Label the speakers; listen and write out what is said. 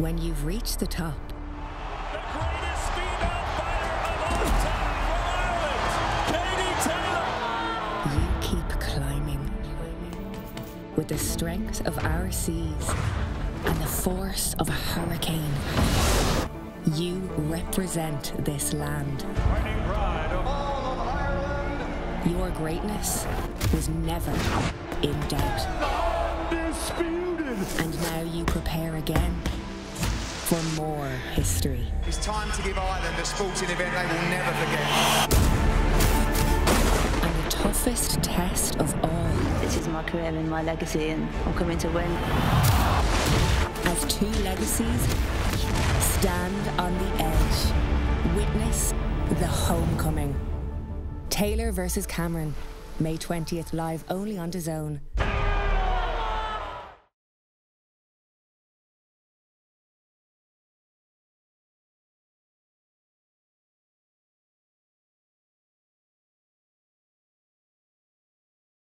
Speaker 1: when you've reached the top,
Speaker 2: The greatest female fighter of all time from Ireland, Katie Taylor.
Speaker 1: you keep climbing. With the strength of our seas and the force of a hurricane, you represent this land.
Speaker 2: Fighting pride of all of Ireland.
Speaker 1: Your greatness was never in doubt.
Speaker 2: Undisputed.
Speaker 1: And now you prepare again for more history.
Speaker 3: It's time to give Ireland a sporting event they will never forget.
Speaker 1: And the toughest test of all.
Speaker 4: This is my career and my legacy, and I'm coming to win.
Speaker 1: As two legacies stand on the edge. Witness the homecoming. Taylor versus Cameron, May 20th, live only on DAZN.